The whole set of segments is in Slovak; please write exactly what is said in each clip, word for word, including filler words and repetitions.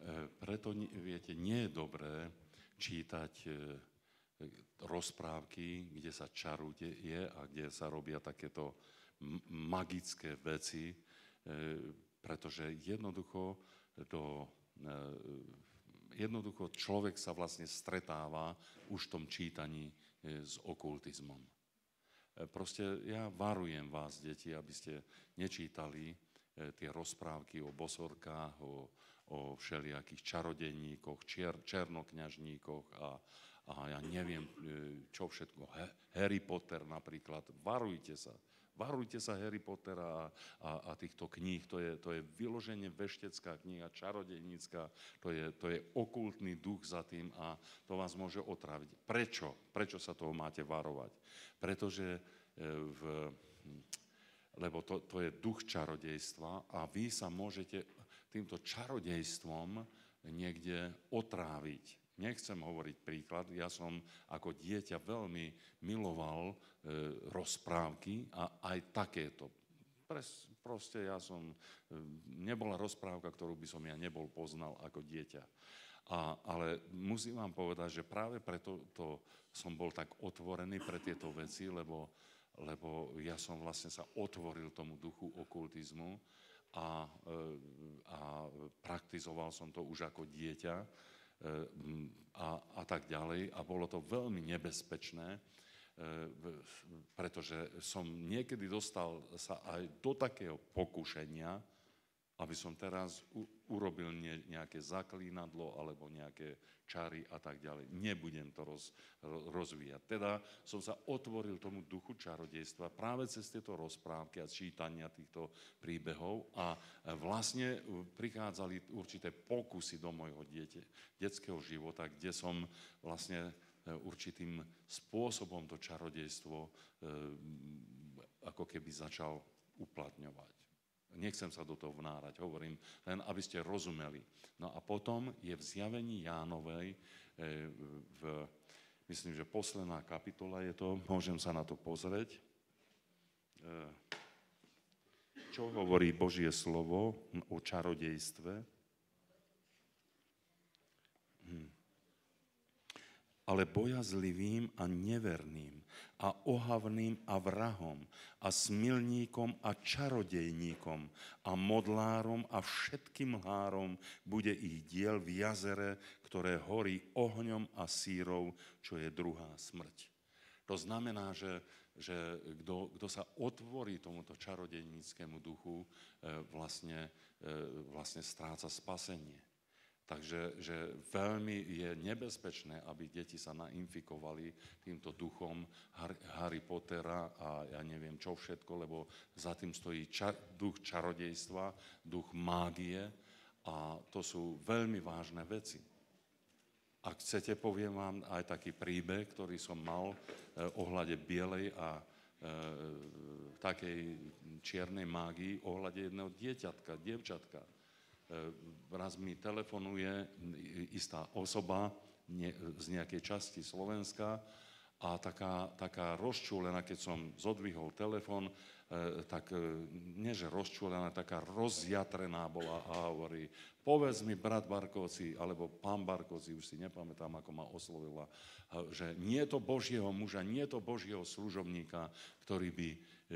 preto, viete, nie je dobré čítať rozprávky, kde sa čaruje a kde sa robia takéto magické veci, pretože jednoducho, do, jednoducho človek sa vlastne stretáva už v tom čítaní s okultizmom. Proste ja varujem vás, deti, aby ste nečítali tie rozprávky o bosorkách, o, o všelijakých čarodejníkoch, čier, černokňažníkoch a, a ja neviem, čo všetko. Harry Potter napríklad. Varujte sa. Varujte sa Harry Pottera a, a, a týchto kníh. To je, to je vyloženie veštecká kniha, čarodejnícka. To je, to je okultný duch za tým a to vás môže otráviť. Prečo? Prečo sa toho máte varovať? Pretože v... lebo to, to je duch čarodejstva a vy sa môžete týmto čarodejstvom niekde otráviť. Nechcem hovoriť príklad, ja som ako dieťa veľmi miloval e, rozprávky a aj takéto. Pres, proste ja som, e, nebola rozprávka, ktorú by som ja nebol poznal ako dieťa. A, ale musím vám povedať, že práve preto to som bol tak otvorený pre tieto veci, lebo lebo ja som vlastne sa otvoril tomu duchu okultizmu a, a praktizoval som to už ako dieťa a, a tak ďalej. A bolo to veľmi nebezpečné, pretože som niekedy dostal sa aj do takého pokušenia, aby som teraz u, urobil nie, nejaké zaklínadlo alebo nejaké čary a tak ďalej. Nebudem to roz, rozvíjať. Teda som sa otvoril tomu duchu čarodejstva práve cez tieto rozprávky a čítania týchto príbehov a vlastne prichádzali určité pokusy do môjho dieťa, detského života, kde som vlastne určitým spôsobom to čarodejstvo ako keby začal uplatňovať. Nechcem sa do toho vnárať, hovorím, len aby ste rozumeli. No a potom je v Zjavení Jánovej, v, myslím, že posledná kapitola je to, môžem sa na to pozrieť, čo hovorí Božie slovo o čarodejstve. Hm. Ale bojazlivým a neverným a ohavným a vrahom a smilníkom a čarodejníkom a modlárom a všetkým mlhárom bude ich diel v jazere, ktoré horí ohňom a sírou, čo je druhá smrť. To znamená, že, že kto, kto sa otvorí tomuto čarodejníckému duchu, vlastne, vlastne stráca spasenie. Takže že veľmi je nebezpečné, aby deti sa nainfikovali týmto duchom Harry Pottera a ja neviem čo všetko, lebo za tým stojí ča- duch čarodejstva, duch mágie a to sú veľmi vážne veci. Ak chcete, poviem vám aj taký príbeh, ktorý som mal eh, ohľade bielej a eh, takej čiernej mágii, ohľade jedného dieťatka, dievčatka. Raz mi telefonuje istá osoba z nejakej časti Slovenska a taká, taká rozčúlená, keď som zodvihol telefon, tak nie že rozčúlená, taká rozjatrená bola a hovorí, povedz mi, brat Barkovci, alebo pán Barkovci, už si nepamätám, ako ma oslovila, že nie je to Božieho muža, nie je to Božieho služobníka, ktorý by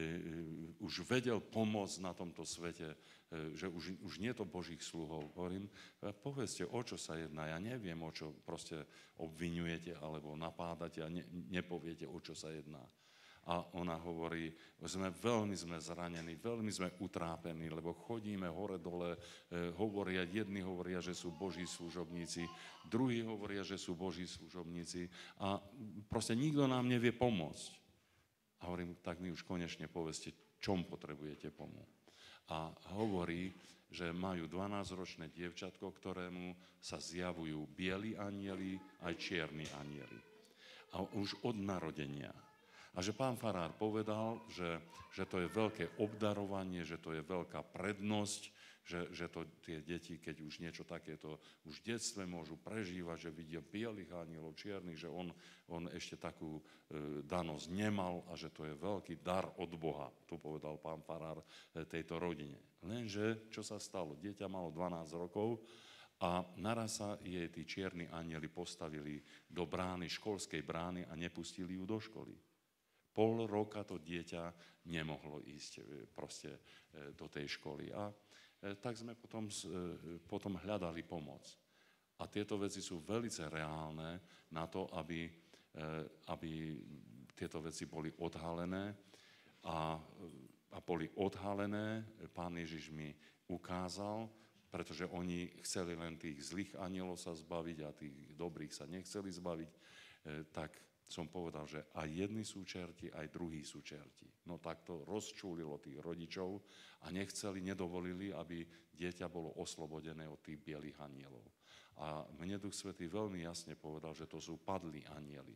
už vedel pomôcť na tomto svete, že už, už nie je to Božích sluhov. Hovorím, povedzte, o čo sa jedná, ja neviem, o čo proste obviňujete alebo napádate a ne, nepoviete, o čo sa jedná. A ona hovorí, sme veľmi sme zranení, veľmi sme utrápení, lebo chodíme hore-dole, e, hovoria, jedni hovoria, že sú Boží služobníci, druhí hovoria, že sú Boží služobníci a proste nikto nám nevie pomôcť. A hovorím, tak mi už konečne povedzte, čom potrebujete pomôcť. A hovorí, že majú dvanásťročné dievčatko, ktorému sa zjavujú bieli anjeli aj čierni anjeli. A už od narodenia. A že pán farár povedal, že, že to je veľké obdarovanie, že to je veľká prednosť, že, že to tie deti, keď už niečo takéto už v detstve môžu prežívať, že vidia bielých anielov, čiernych, že on, on ešte takú e, danosť nemal a že to je veľký dar od Boha. To povedal pán farár e, tejto rodine. Lenže, čo sa stalo? Dieťa malo dvanásť rokov A naraz sa jej tí čierni anjeli postavili do brány, školskej brány a nepustili ju do školy. Pol roka to dieťa nemohlo ísť proste do tej školy. A tak sme potom, potom hľadali pomoc. A tieto veci sú veľmi reálne na to, aby, aby tieto veci boli odhalené. A, a boli odhalené, Pán Ježiš mi ukázal, pretože oni chceli len tých zlých anielov sa zbaviť a tých dobrých sa nechceli zbaviť, tak som povedal, že aj jedni sú čerti, aj druhí sú čerti. No tak to rozčúlilo tých rodičov a nechceli, nedovolili, aby dieťa bolo oslobodené od tých bielých anielov. A mne Duch Svätý veľmi jasne povedal, že to sú padlí anieli.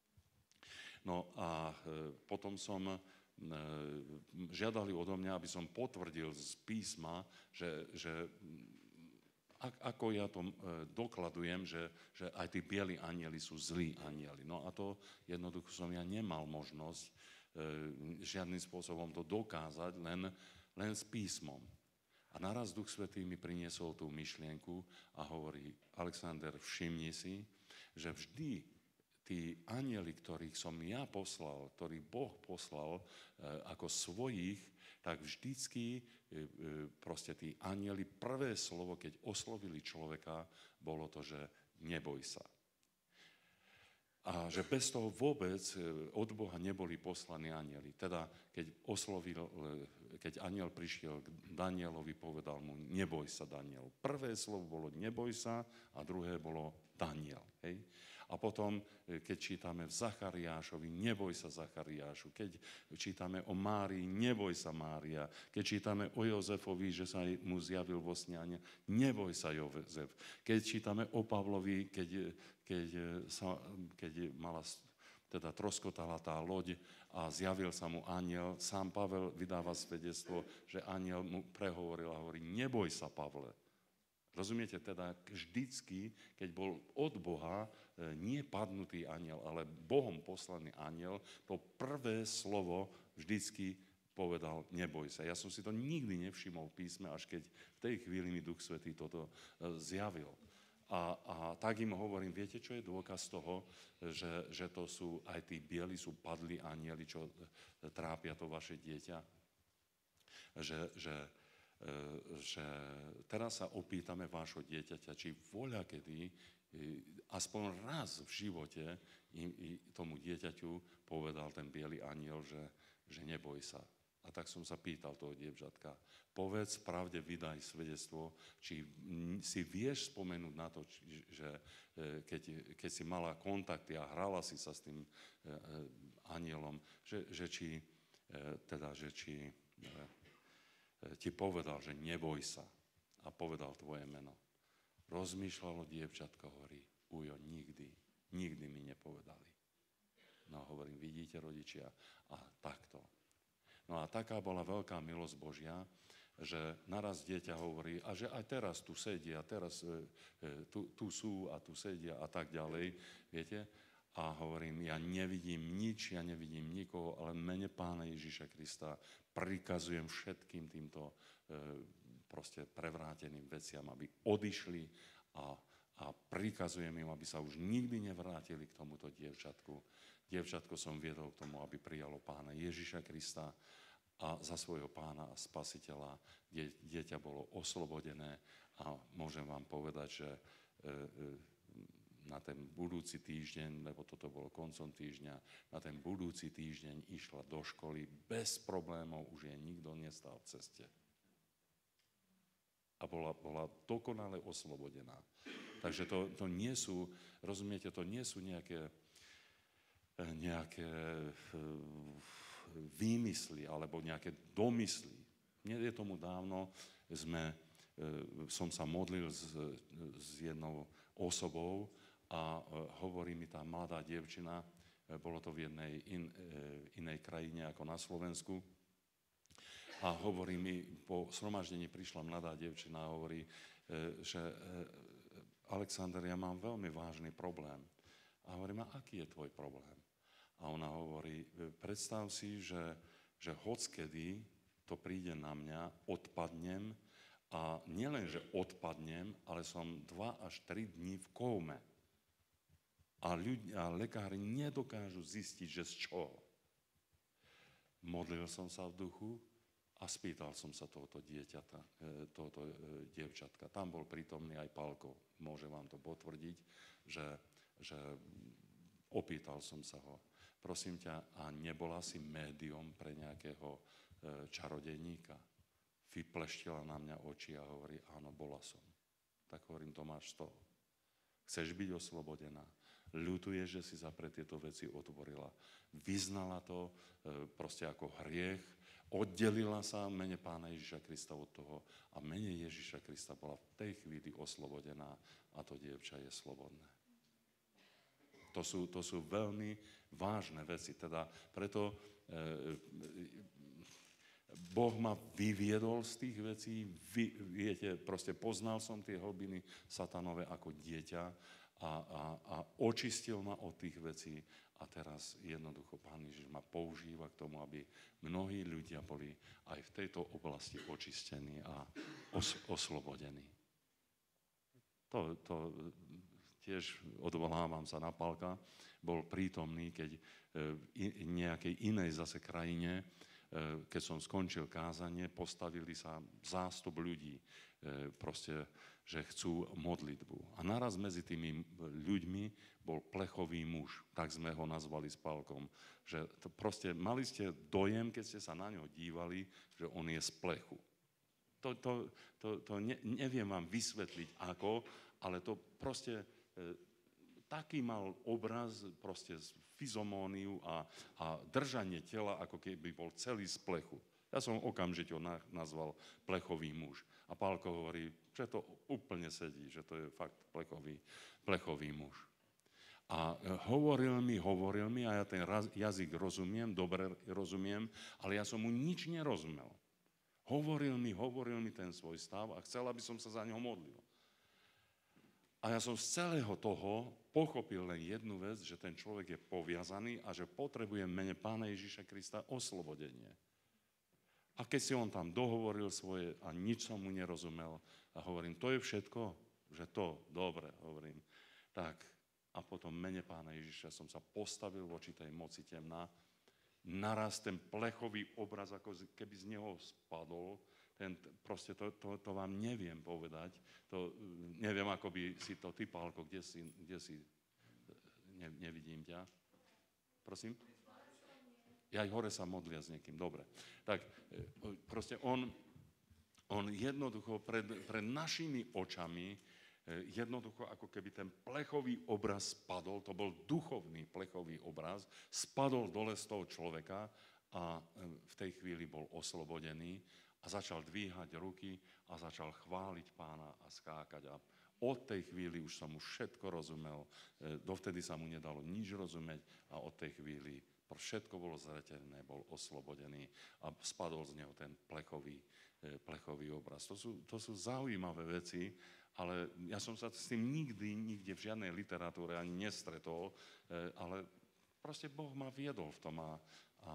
No a potom som žiadali odo mňa, aby som potvrdil z písma, že, že ako ja to dokladujem, že, že aj tí bieli anjeli sú zlí anjeli. No a to jednoducho som ja nemal možnosť e, žiadnym spôsobom to dokázať, len, len s písmom. A naraz Duch Svätý mi priniesol tú myšlienku a hovorí: Alexander, všimni si, že vždy tí anjeli, ktorých som ja poslal, ktorých Boh poslal e, ako svojich, tak vždycky e, e, proste tí anjeli, prvé slovo, keď oslovili človeka, bolo to, že neboj sa. A že bez toho vôbec od Boha neboli poslaní anjeli. Teda, keď oslovil, keď anjel prišiel k Danielovi, povedal mu: neboj sa, Daniel. Prvé slovo bolo neboj sa a druhé bolo Daniel. Hej? A potom, keď čítame v Zachariášovi, neboj sa, Zachariášu. Keď čítame o Márii, neboj sa, Mária. Keď čítame o Jozefovi, že sa mu zjavil vo sne, neboj sa, Jozef. Keď čítame o Pavlovi, keď, keď, sa, keď mala, teda troskotala tá loď a zjavil sa mu anjel, sám Pavel vydáva svedectvo, že anjel mu prehovoril a hovorí: neboj sa, Pavle. Rozumiete, teda vždycky, keď bol od Boha nie padnutý anjel, ale Bohom poslaný anjel, to prvé slovo vždycky povedal: neboj sa. Ja som si to nikdy nevšimol v písme, až keď v tej chvíli mi Duch Svätý toto zjavil. A, a tak im hovorím: viete, čo je dôkaz toho, že, že to sú aj tí bieli, sú padlí anjeli, čo trápia to vaše dieťa? Že... že že teraz sa opýtame vášho dieťaťa, či voľa kedy, aspoň raz v živote tomu dieťaťu povedal ten biely anjel, že, že neboj sa. A tak som sa pýtal toho dievčatka: povedz, pravde vydaj svedectvo, či si vieš spomenúť na to, či, že keď, keď si mala kontakty a hrala si sa s tým anjelom, že, že či, teda, že či ti povedal, že neboj sa, a povedal tvoje meno. Rozmýšľalo dievčatko, hovorí: ujo, nikdy, nikdy mi nepovedali. No hovorím: vidíte, rodičia, a takto. No a taká bola veľká milosť Božia, že naraz dieťa hovorí, a že aj teraz tu sedia, teraz e, tu, tu sú a tu sedia a tak ďalej, viete. A hovorím: ja nevidím nič, ja nevidím nikoho, ale v mene Pána Ježiša Krista prikazujem všetkým týmto e, proste prevráteným veciam, aby odišli, a, a prikazujem im, aby sa už nikdy nevrátili k tomuto dievčatku. Dievčatko som viedol k tomu, aby prijalo Pána Ježiša Krista a za svojho Pána a Spasiteľa. Die, dieťa bolo oslobodené a môžem vám povedať, že e, e, na ten budúci týždeň, lebo toto bolo koncom týždňa, na ten budúci týždeň išla do školy bez problémov, už jej nikto nestal v ceste. A bola, bola dokonale oslobodená. Takže to, to nie sú, rozumiete, to nie sú nejaké, nejaké výmysly alebo nejaké domysly. Nie je tomu dávno, sme, som sa modlil s, s jednou osobou, a hovorí mi tá mladá dievčina, bolo to v jednej in, inej krajine ako na Slovensku, a hovorí mi, po shromaždení prišla mladá dievčina a hovorí, že Alexander, ja mám veľmi vážny problém. A hovorím: a aký je tvoj problém? A ona hovorí: predstav si, že, že hockedy to príde na mňa, odpadnem A nielen, že odpadnem, ale som dva až tri dní v kóme. A, ľudia, a lekári nedokážu zistiť, že z čoho. Modlil som sa v duchu a spýtal som sa tohoto dieťata, tohoto dievčatka. Tam bol prítomný aj Pálko. Môže vám to potvrdiť, že, že opýtal som sa ho. Prosím ťa, a nebola si médium pre nejakého čarodejníka? Vypleštila na mňa oči a hovorí, áno, bola som. Tak hovorím, to máš z toho. Chceš byť oslobodená? Ľutuješ, že si sa pre tieto veci otvorila. Vyznala to e, proste ako hriech, oddelila sa v mene Pána Ježiša Krista od toho a v mene Ježiša Krista bola v tej chvíli oslobodená a to dievča je slobodné. To sú, to sú veľmi vážne veci. Teda preto e, Boh ma vyviedol z tých vecí, vy, viete, proste poznal som tie hlbiny satanové ako dieťa a, a, a očistil ma od tých vecí a teraz jednoducho Pán Ježiš ma používa k tomu, aby mnohí ľudia boli aj v tejto oblasti očistení a os, oslobodení. To, to tiež odvolávam sa na Pálka, bol prítomný, keď v nejakej inej zase krajine, keď som skončil kázanie, postavili sa zástup ľudí, proste, že chcú modlitbu. A naraz medzi tými ľuďmi bol plechový muž, tak sme ho nazvali s Pálkom, že to proste mali ste dojem, keď ste sa na ňo dívali, že on je z plechu. To, to, to, to ne, neviem vám vysvetliť ako, ale to proste taký mal obraz proste z fyzomóniu a, a držanie tela, ako keby bol celý z plechu. Ja som okamžite ho nazval plechový muž. A Pálko hovorí, že to úplne sedí, že to je fakt plechový, plechový muž. A hovoril mi, hovoril mi, a ja ten jazyk rozumiem, dobre rozumiem, ale ja som mu nič nerozumel. Hovoril mi, hovoril mi ten svoj stav a chcel, aby som sa za ňo modlil. A ja som z celého toho pochopil len jednu vec, že ten človek je poviazaný a že potrebuje v mene Pána Ježiša Krista oslobodenie. A keď si on tam dohovoril svoje a nič som mu nerozumel a hovorím, to je všetko, že to, dobre, hovorím, tak a potom v mene Pána Ježiša som sa postavil voči tej moci temná, naraz ten plechový obraz, ako keby z neho spadol, ten, proste to, to, to vám neviem povedať, to, neviem, ako by si to ty, Pálko, kde si, kde si ne, nevidím ťa. Prosím? Ja aj hore sa modlia s niekým, dobre. Tak proste on, on jednoducho pred, pred našimi očami, jednoducho ako keby ten plechový obraz spadol, to bol duchovný plechový obraz, spadol dole z toho človeka a v tej chvíli bol oslobodený a začal dvíhať ruky a začal chváliť Pána a skákať. A od tej chvíli už som mu všetko rozumel, dovtedy sa mu nedalo nič rozumieť a od tej chvíli všetko bolo zreteľné, bol oslobodený a spadol z neho ten plechový, plechový obraz. To sú, to sú zaujímavé veci, ale ja som sa s tým nikdy, nikde v žiadnej literatúre ani nestretol, ale proste Boh ma viedol v tom a, a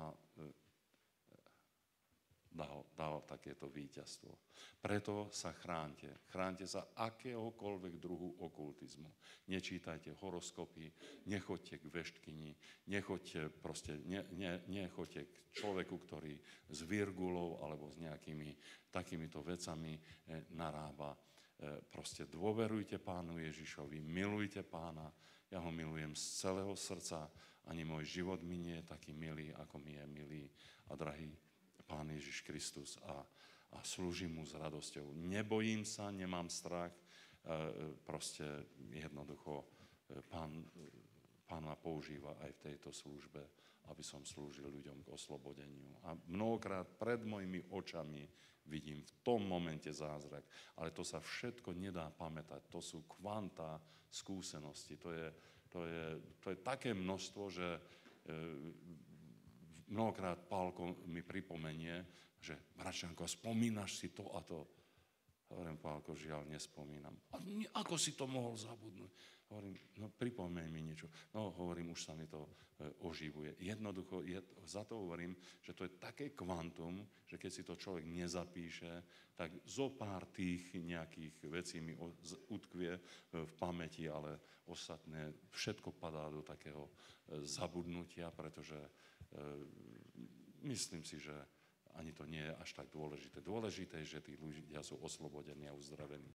Dal, dal takéto víťazstvo. Preto sa chránte. Chránte sa akéhokoľvek druhu okultizmu. Nečítajte horoskopy, nechoďte k veštkyni, nechoďte, proste, ne, ne, nechoďte k človeku, ktorý s virgulou alebo s nejakými takýmito vecami e, narába. E, proste dôverujte Pánu Ježišovi, milujte Pána. Ja ho milujem z celého srdca. Ani môj život mi nie je taký milý, ako mi je milý a drahý Pán Ježiš Kristus a, a slúžim mu s radosťou. Nebojím sa, nemám strach, e, proste jednoducho pán, pán ma používa aj v tejto službe, aby som slúžil ľuďom k oslobodeniu. A mnohokrát pred mojimi očami vidím v tom momente zázrak, ale to sa všetko nedá pamätať. To sú kvantá skúsenosti. To je, to je, to je také množstvo, že e, mnohokrát Pálko mi pripomenie, že Bračanko, spomínaš si to a to? Hovorím, Pálko, žiaľ, nespomínam. A ako si to mohol zabudnúť? Hovorím, no pripomeň mi niečo. No hovorím, už sa mi to e, oživuje. Jednoducho, je, za to hovorím, že to je také kvantum, že keď si to človek nezapíše, tak zo pár tých nejakých vecí mi o, z, utkvie e, v pamäti, ale ostatné všetko padá do takého e, zabudnutia, pretože e, myslím si, že ani to nie je až tak dôležité. Dôležité je, že tí ľudia sú oslobodení a uzdravení.